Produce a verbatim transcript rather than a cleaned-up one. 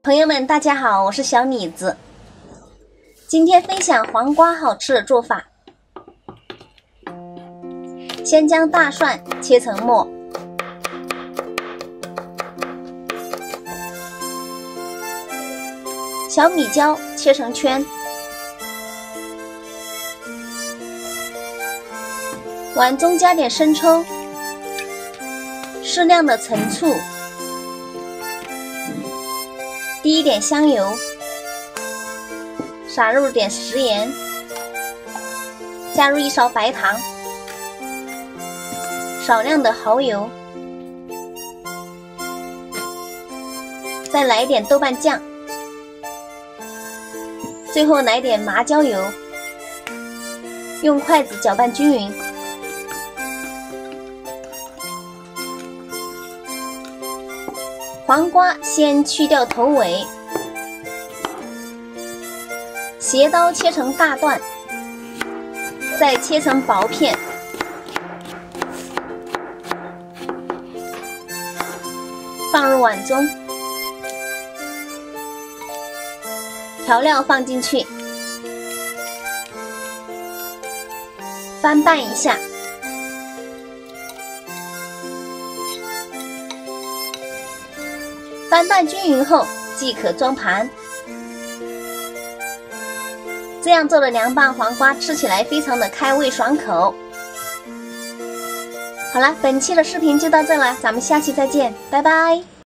朋友们，大家好，我是小李子。今天分享黄瓜好吃的做法。先将大蒜切成末，小米椒切成圈，碗中加点生抽，适量的陈醋，滴一点香油，撒入点食盐，加入一勺白糖，少量的蚝油，再来一点豆瓣酱，最后来点麻椒油，用筷子搅拌均匀。黄瓜先去掉头尾，斜刀切成大段，再切成薄片，放入碗中，调料放进去，翻拌一下，翻拌均匀后即可装盘。这样做的凉拌黄瓜吃起来非常的开胃爽口。好了，本期的视频就到这了，咱们下期再见，拜拜。